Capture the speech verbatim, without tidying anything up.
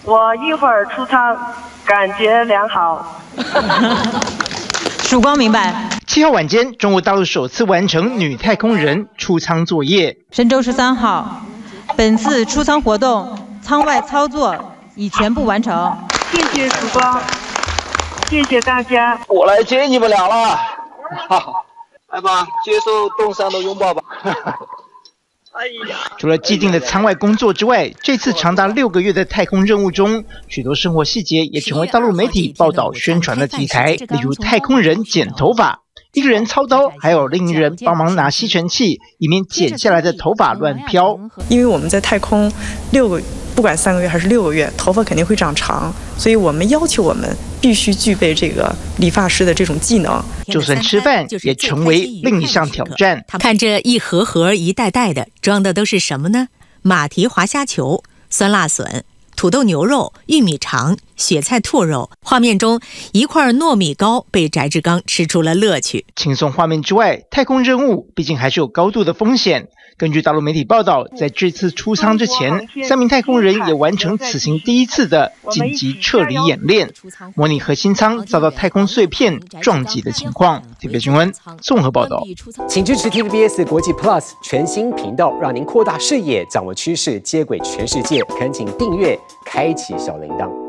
我一会儿出舱，感觉良好。 曙光明白。 七号晚间，中国大陆首次完成女太空人出舱作业。 神舟十三号，本次出舱活动舱外操作已全部完成。 谢谢曙光，谢谢大家。 我来接你们俩了，来吧，接受冻伤的拥抱吧。哎呀！ 除了既定的舱外工作之外，这次长达六个月的太空任务中，许多生活细节也成为大陆媒体报道宣传的题材，例如太空人剪头发。一个人操刀，还有另一人帮忙拿吸尘器，以免剪下来的头发乱飘。 因为我们在太空六个，不管三个月还是六个月，头发肯定会长长，所以我们要求我们必须具备这个理发师的这种技能。 就算吃饭也成为另一项挑战。 看这一盒盒一袋袋的，装的都是什么呢？马蹄滑虾球、酸辣笋、土豆牛肉、玉米肠、雪菜兔肉。画面中一块糯米糕被翟志刚吃出了乐趣。 轻松画面之外，太空任务毕竟还是有高度的风险。根据大陆媒体报道，在这次出舱之前，三名太空人也完成此行第一次的紧急撤离演练，模拟核心舱遭到太空碎片撞击的情况。特别新闻综合报道。 请支持 T V B S 国际 Plus 全新频道，让您扩大视野，掌握趋势，接轨全世界。恳请订阅，开启小铃铛。